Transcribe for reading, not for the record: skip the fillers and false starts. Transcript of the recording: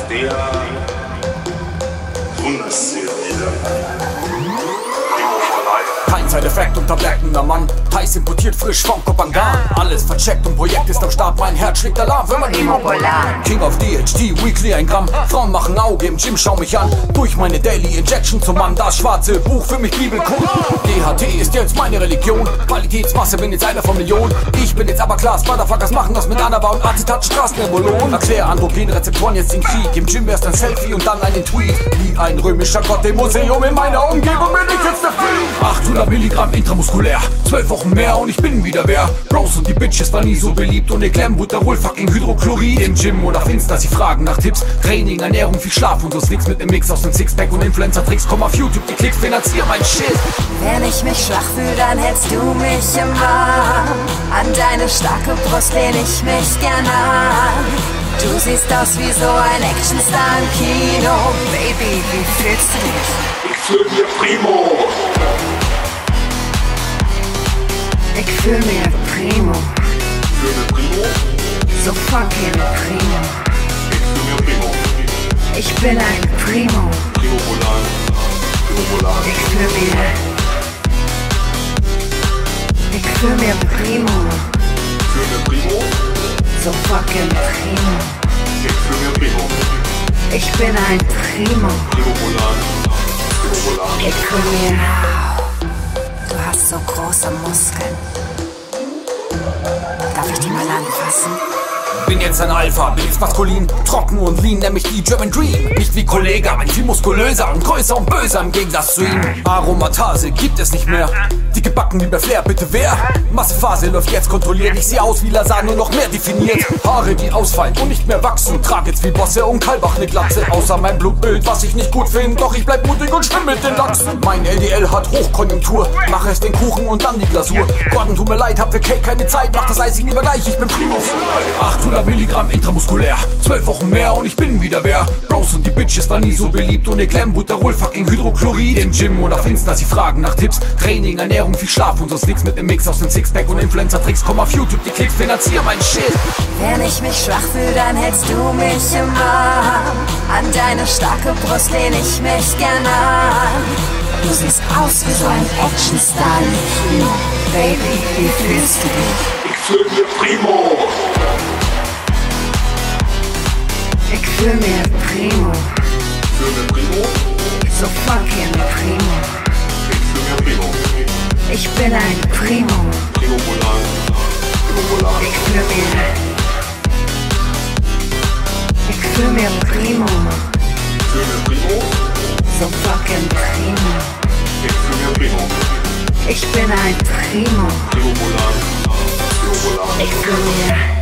der Bundesserie. Kein Side-Effekt unter bleckender Mann, heiß importiert, frisch vom Kopangan. Alles vercheckt und Projekt ist am Start, mein Herz schlägt Alarm, wenn man Immopolar. King of DHT, Weekly 1 Gramm. Frauen machen Auge im Gym, schau mich an. Durch meine Daily Injection zum Mann, das schwarze Buch für mich Bibelcode. DHT ist jetzt meine Religion, Qualitätsmasse, bin jetzt einer von Millionen. Ich bin jetzt aber klar, Motherfuckers machen das mit Anaba und Acetat Straßenembolon. Erklär Androgenrezeptoren jetzt den Krieg, im Gym erst ein Selfie und dann einen Tweet. Wie ein römischer Gott im Museum, in meiner Umgebung bin ich jetzt der Freak. 800 Milligramm intramuskulär, 12 Wochen mehr und ich bin wieder wer. Bros und die Bitches war nie so beliebt ohne Glambuterol, fucking Hydrochlorid. Im Gym oder auf Insta, sie fragen nach Tipps. Training, Ernährung, viel Schlaf und so nix mit nem Mix aus dem Sixpack und Influencer-Tricks. Komm auf YouTube, die Klicks, finanzier mein Shit. Wenn ich mich schwach fühl, dann hältst du mich im Arm. An deine starke Brust lehn ich mich gern an. Du siehst aus wie so ein Actionstar im Kino. Baby, wie fühlst du dich? Ich fühl mir primo. Ich fühl mir primo. Fühl mir primo. So fucking primo. Ich fühl mir primo. Ich bin ein Primo. Primopolar. Primopolar. Ich fühl mir primo. Fühl mir primo. So fucking primo. Ich fühl mir primo. Ich bin ein Primo. Primopolar. Primopolar. Ich fühl mir. Du hast so große Muskeln. Darf ich die mal anfassen? Bin jetzt ein Alpha, bin jetzt maskulin, trocken und lean, nämlich die German Dream. Nicht wie Kollege, aber viel muskulöser und größer und böser im Gegensatz zu ihm. Aromatase gibt es nicht mehr. Dicke Backen wie bei Flair, bitte wer? Massephase läuft jetzt kontrolliert. Ich seh aus wie Lasagne, nur noch mehr definiert. Haare, die ausfallen und nicht mehr wachsen. Trag jetzt wie Bosse und Kalbach ne Glatze. Außer mein Blutbild, was ich nicht gut finde. Doch ich bleib mutig und schwimm mit den Lachsen. Mein LDL hat Hochkonjunktur. Mach erst den Kuchen und dann die Glasur. Gordon, tut mir leid, hab für Cake keine Zeit. Mach das Eisig lieber gleich, ich bin Primo. 800 Milligramm intramuskulär, 12 Wochen mehr und ich bin wieder wer. Bros und die Bitches war nie so beliebt ohne Glambuterol, fucking Hydrochlorid. Im Gym oder auf Insta, sie fragen nach Tipps. Training, Ernährung, viel Schlaf und sonst nix mit nem Mix aus dem Sixpack und Influencer-Tricks. Komm auf YouTube, die Klicks, finanzier mein Shit. Wenn ich mich schwach fühl, dann hältst du mich im Arm. An deine starke Brust lehn ich mich gern an. Du siehst aus wie so ein Actionstar im Kino. Baby, wie fühlst du dich? Ich fühl mir primo. Ich fühl mir primo. Fühl mir primo. So fucking primo. Ich fühl mir primo. Ich bin ein Primo. Primopolar. Primopolar. Ich fühl mir primo. Fühl mir primo. So fucking primo. Ich fühl mir primo. Ich bin ein Primo. Primopolar. Primopolar. Ich fühl mir